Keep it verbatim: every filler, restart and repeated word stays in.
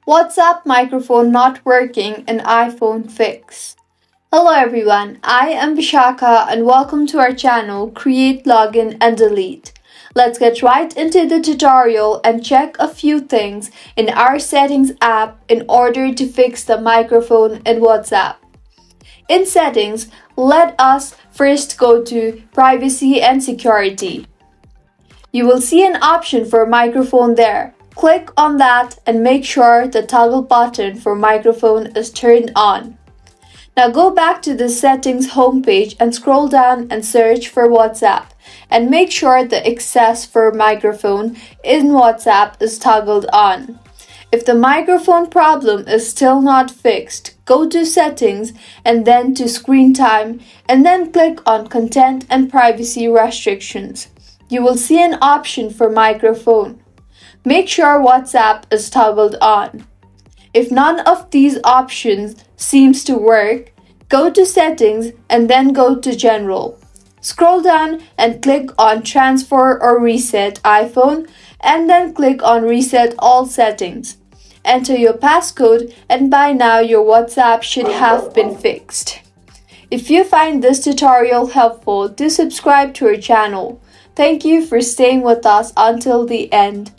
WhatsApp microphone not working in iPhone fix. Hello everyone, I am Vishaka and welcome to our channel Create, Login and Delete. Let's get right into the tutorial and check a few things in our Settings app in order to fix the microphone in WhatsApp. In Settings, let us first go to Privacy and Security. You will see an option for microphone there. Click on that and make sure the toggle button for microphone is turned on. Now go back to the Settings homepage and scroll down and search for WhatsApp and make sure the access for microphone in WhatsApp is toggled on. If the microphone problem is still not fixed, go to Settings and then to Screen Time and then click on Content and Privacy Restrictions. You will see an option for microphone. Make sure WhatsApp is toggled on. If none of these options seems to work, go to Settings and then go to General. Scroll down and click on Transfer or Reset iPhone and then click on Reset All Settings. Enter your passcode and by now your WhatsApp should have been fixed. If you find this tutorial helpful, do subscribe to our channel. Thank you for staying with us until the end.